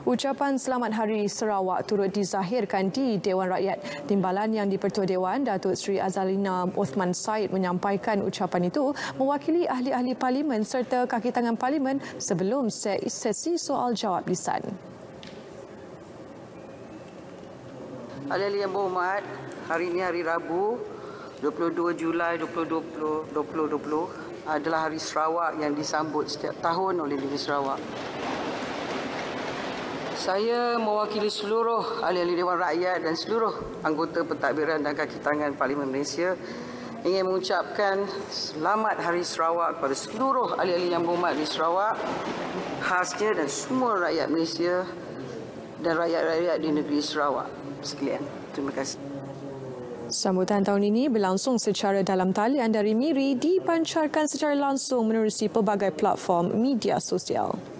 Ucapan Selamat Hari Sarawak turut dizahirkan di Dewan Rakyat. Timbalan Yang di-Pertua Dewan, Datuk Seri Azalina Othman Said menyampaikan ucapan itu mewakili ahli-ahli Parlimen serta kaki tangan Parlimen sebelum sesi soal jawab lisan. Ahli-ahli yang berhormat, hari ini hari Rabu, 22 Julai 2020 adalah Hari Sarawak yang disambut setiap tahun oleh Negeri Sarawak. Saya mewakili seluruh ahli-ahli Dewan Rakyat dan seluruh anggota pentadbiran dan kaki tangan Parlimen Malaysia ingin mengucapkan Selamat Hari Sarawak kepada seluruh ahli-ahli yang berhormat di Sarawak, khasnya dan semua rakyat Malaysia dan rakyat-rakyat di negeri Sarawak sekalian. Terima kasih. Sambutan tahun ini berlangsung secara dalam talian dari Miri dipancarkan secara langsung menerusi pelbagai platform media sosial.